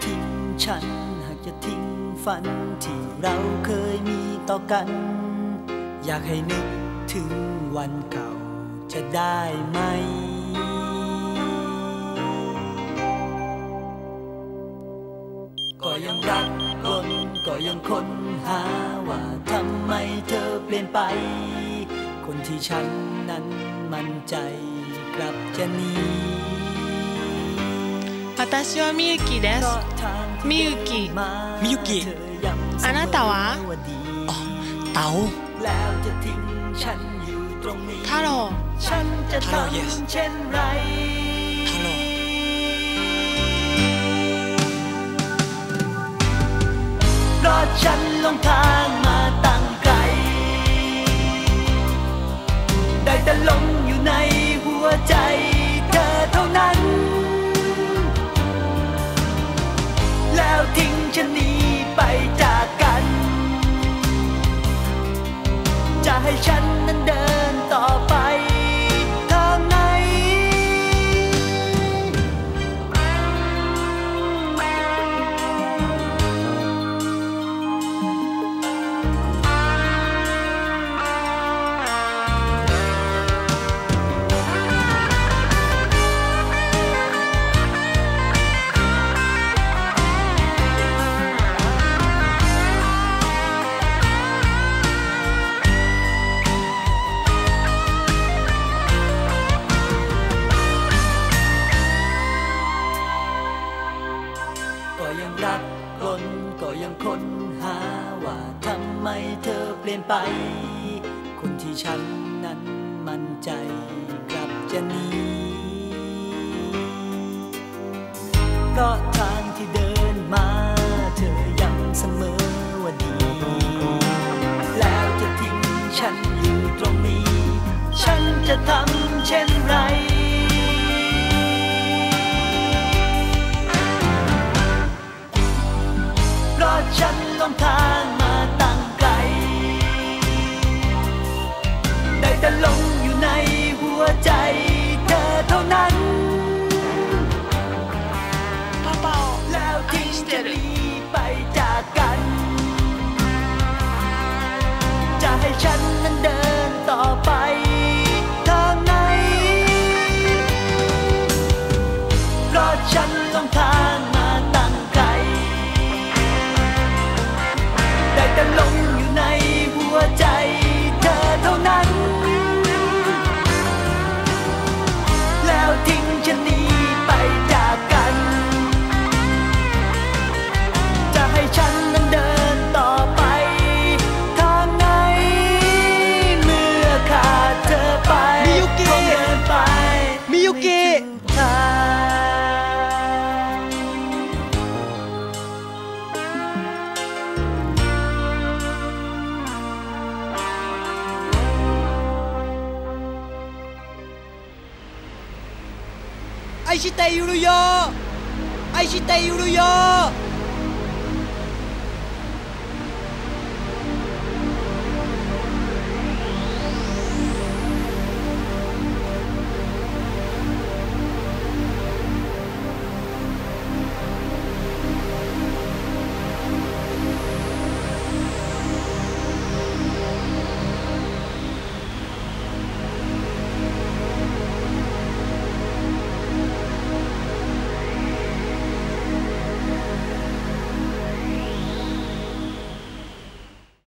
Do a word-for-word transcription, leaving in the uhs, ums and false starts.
ทิ้งฉันหากจะทิ้งฝันที่เราเคยมีต่อกันอยากให้นึกถึงวันเก่าจะได้ไหมก็ยังรักคนก็ยังค้นหาว่าทำไมเธอเปลี่ยนไปคนที่ฉันนั้นมั่นใจกลับจะหนี私はみゆきですみゆきみゆきあなたはอ๋อเต๋า太郎ฉันจะทำเช่นไรฮัลโหลเพราะฉันลงทางมาตั้งไกลได้แต่หลงอยู่ในหัวใจเธอเท่านั้นแล้วทิ้งฉันหนีไปจากกันจะให้ฉันนั้นเดินต่อไปทางไหนก็ยังรักคนก็ยังค้นหาว่าทำไมเธอเปลี่ยนไปคนที่ฉันนั้นมั่นใจกลับจะหนีเพราะทางที่เดินมาเธอย้ำเสมอว่าดีแล้วจะทิ้งฉันอยู่ตรงนี้ฉันจะทำเช่นไรเพราะฉันลงทางมาตั้งไกลได้แต่หลงอยู่ในหัวใจเธอเท่านั้นแล้วทิ้งจะหนีไปจากกันจะให้ฉันนั้นเดินต่อไปทางไหนเพราะฉันลงทางมาตั้งไกลได้แต่หลงอยู่ในหัวใจเธอเท่านั้นแล้วทิ้งฉันหนีไปจากกันจะให้ฉันนั้นเดินต่อไปทางไหนเมื่อขาดเธอไปคงเดินไปมิยุกิทางไอชิเตยูรุโยไอชิเตยูรุโย